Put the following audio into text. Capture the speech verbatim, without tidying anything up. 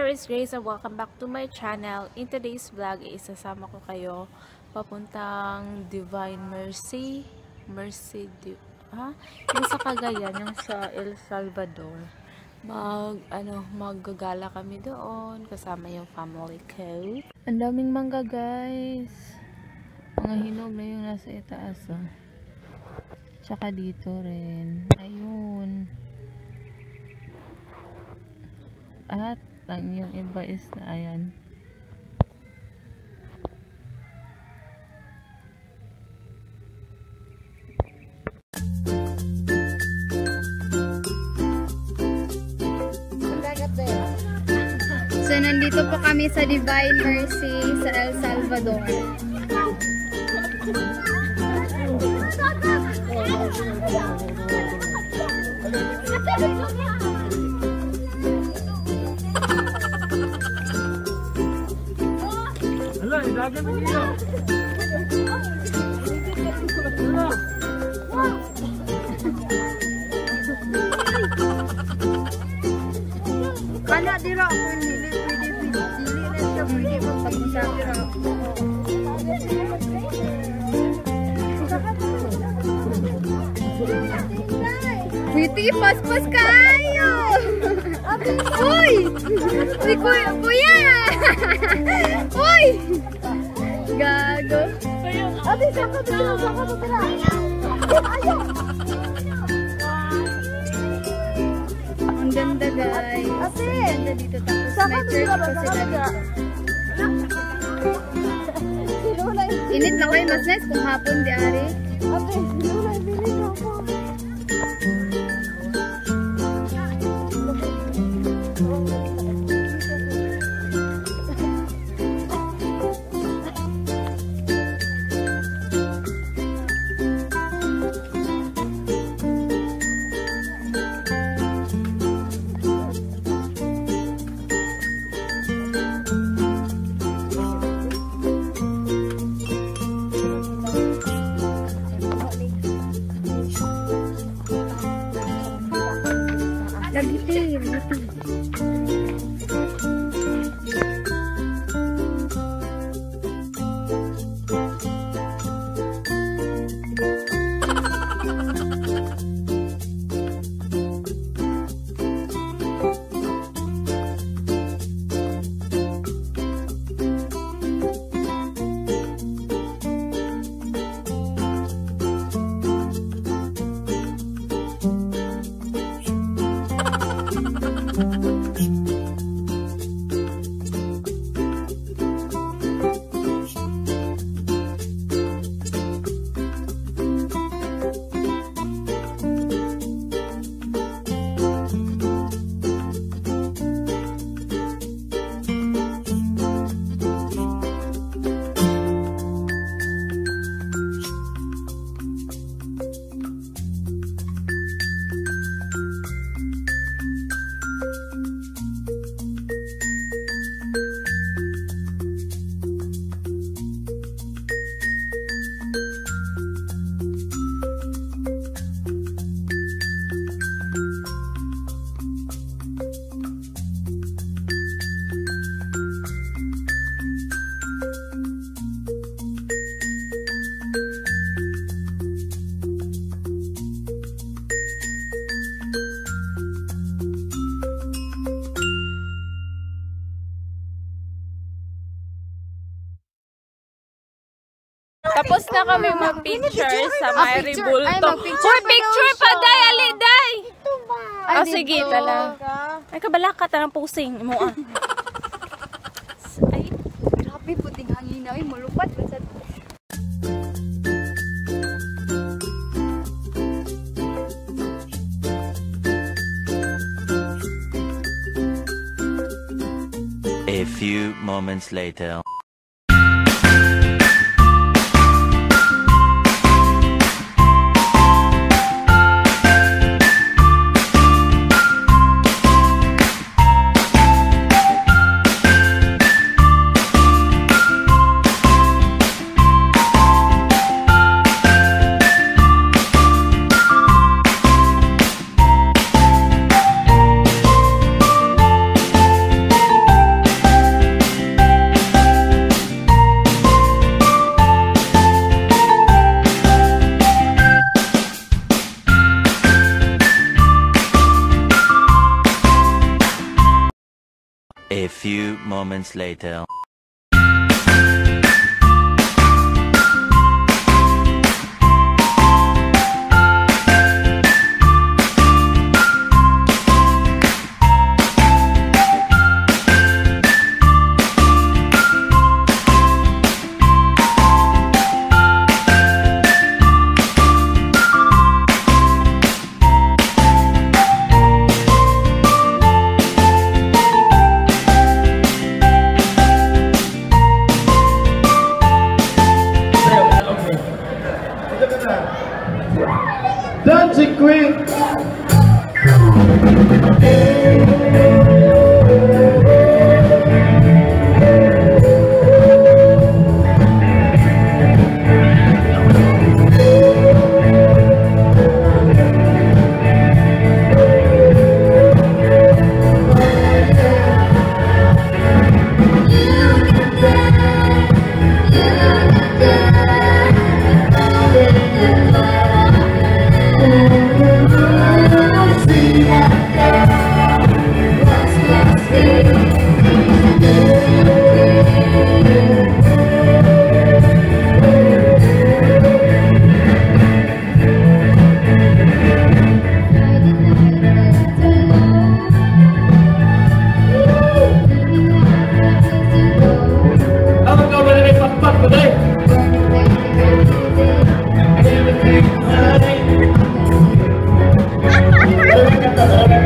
it's Grace and welcome back to my channel. In today's vlog, isasama ko kayo papuntang Divine Mercy. Mercy, Di ha? Yung sa Cagayan, yung sa El Salvador. Mag, ano, maggagala kami doon kasama yung family ko. Ang daming mangga, guys. Mga hinog na yung nasa itaas, oh. Tsaka dito rin. Ayun. At ang yung iba is na ayan. So nandito po kami sa Divine Mercy sa El Salvador. Hala, ilagay mo dito. Hala. Kana dira ako nili pwede pwede dili na siya pwede magpag-usap dira. Pwede pas-pas kayo. Uy! Si kuya, kuya! Uy! Gago. Ate, saka dito, saka dito. Ayaw! Ang ganda, guys. Ate! Ang ganda dito. Tapos may church pa sila dito. Init na kayo, mas nice kung hapon di ari. Ate, sinulay, bilis ako. Lagi Tapos na kami mag-picture sa Mary Bulto. Hoy, picture pa, day! Ali, day! Oh, sige, tala. Ay, kabala ka, tarang pusing mo, ah. Ay, grabe puting hangin na. Ay, malupat. A few moments later. A few moments later. Dancing Queen. Thank you.